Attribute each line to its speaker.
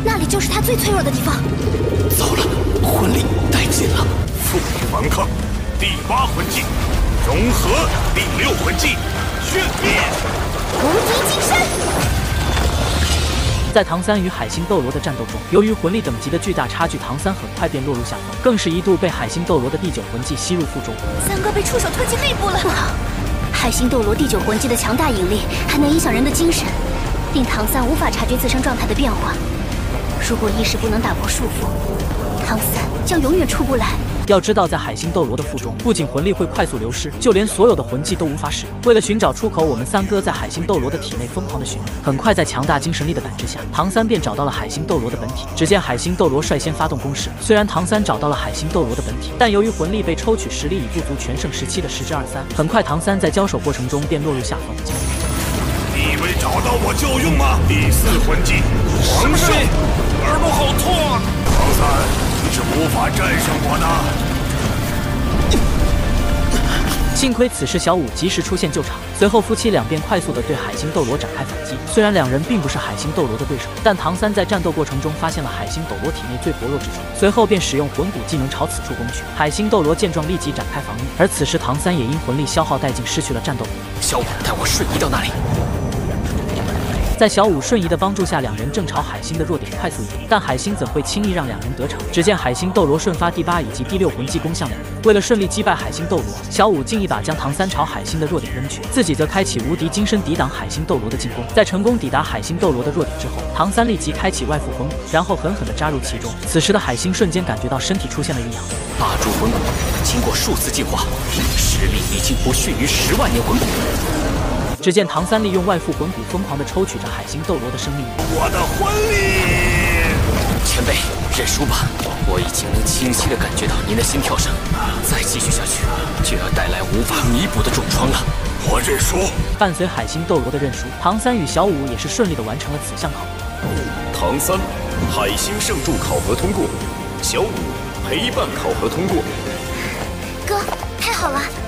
Speaker 1: 那里就是他最脆弱的地方。
Speaker 2: 糟了，魂力殆尽了。
Speaker 3: 复力顽抗，第8魂技，融合第6魂技，血灭，
Speaker 1: 无敌金身。
Speaker 4: 在唐三与海星斗罗的战斗中，由于魂力等级的巨大差距，唐三很快便落入下风，更是一度被海星斗罗的第9魂技吸入腹中。
Speaker 1: 三哥被触手吞进内部了。不好，海星斗罗第9魂技的强大引力还能影响人的精神，令唐三无法察觉自身状态的变化。如果意识不能打破束缚，唐三将永远出不来。
Speaker 4: 要知道，在海星斗罗的腹中，不仅魂力会快速流失，就连所有的魂技都无法使用。为了寻找出口，我们三哥在海星斗罗的体内疯狂的寻觅。很快，在强大精神力的感知下，唐三便找到了海星斗罗的本体。只见海星斗罗率先发动攻势，虽然唐三找到了海星斗罗的本体，但由于魂力被抽取，实力已不足全盛时期的10之23。很快，唐三在交手过程中便落入下风。
Speaker 3: 你以为找到我就用吗？第4魂技，狂兽，耳朵好痛啊！唐三。 你是无法战胜我的。
Speaker 4: 幸亏此时小五及时出现救场，随后夫妻俩便快速地对海星斗罗展开反击。虽然两人并不是海星斗罗的对手，但唐三在战斗过程中发现了海星斗罗体内最薄弱之处，随后便使用魂骨技能朝此处攻去。海星斗罗见状立即展开防御，而此时唐三也因魂力消耗殆尽，失去了战斗力。
Speaker 2: 小五，带我瞬移到那里。
Speaker 4: 在小五瞬移的帮助下，两人正朝海星的弱点快速移动，但海星怎会轻易让两人得逞？只见海星斗罗瞬发第8以及第6魂技攻向两人。为了顺利击败海星斗罗，小五竟一把将唐三朝海星的弱点扔去，自己则开启无敌金身抵挡海星斗罗的进攻。在成功抵达海星斗罗的弱点之后，唐三立即开启外附魂骨，然后狠狠地扎入其中。此时的海星瞬间感觉到身体出现了异样。
Speaker 2: 霸主魂骨经过数次进化，实力已经不逊于10万年魂骨。
Speaker 4: 只见唐三利用外附魂骨疯狂地抽取着海星斗罗的生命力。
Speaker 3: 我的魂力！
Speaker 2: 前辈，认输吧，我已经能清晰地感觉到您的心跳声，再继续下去就要带来无法弥补的重创了。
Speaker 3: 我认输。
Speaker 4: 伴随海星斗罗的认输，唐三与小五也是顺利地完成了此项考核。
Speaker 3: 唐三，海星圣柱考核通过；小五，陪伴考核通过。
Speaker 1: 哥，太好了！